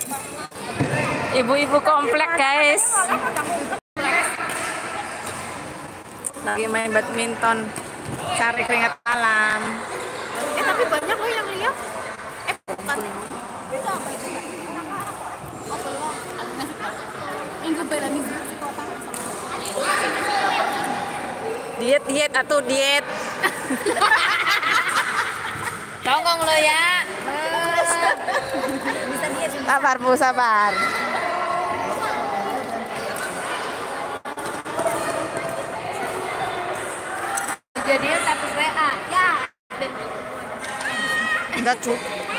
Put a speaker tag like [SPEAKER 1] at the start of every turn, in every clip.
[SPEAKER 1] Ibu-ibu komplek guys. Lagi main badminton. Cari keringat alam.
[SPEAKER 2] Tapi banyak loh yang lihat. Bukan.
[SPEAKER 1] Diet atau diet.
[SPEAKER 2] Tongkong lo ya.
[SPEAKER 1] Sabar Bu, sabar.
[SPEAKER 2] Jadi status WA. Ya.
[SPEAKER 1] Enggak cukup.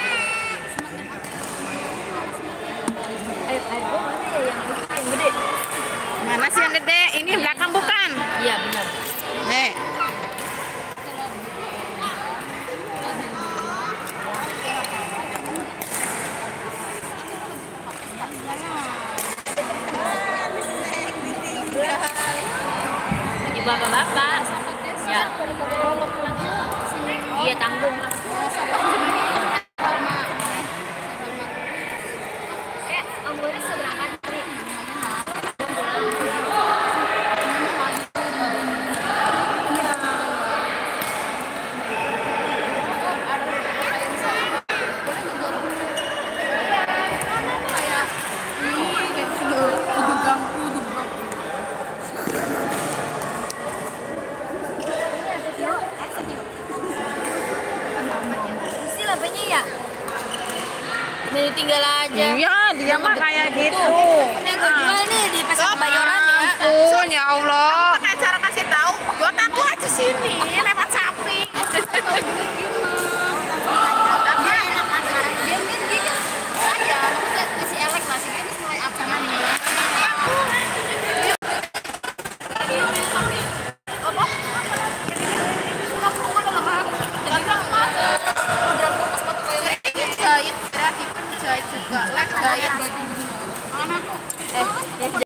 [SPEAKER 2] Yang gede.
[SPEAKER 1] Mana sih yang gede? Ini belakang bukan?
[SPEAKER 2] Iya benar.
[SPEAKER 1] Nih.
[SPEAKER 2] Lagi bapak-bapak. Ya. Iya tanggung. Ya, nih tinggal aja.
[SPEAKER 1] Iya, dia mah kayak gitu.
[SPEAKER 2] Ini gue jual nih di pasar Bayoran ya.
[SPEAKER 1] Ampun, ya Allah.
[SPEAKER 2] Pakai cara kasih tahu, buat aku aja sini lewat samping. Tapi enak kan sekarang dia dikit aja, masih elek masih ini mulai abangan nih. Jahit juga, jahit.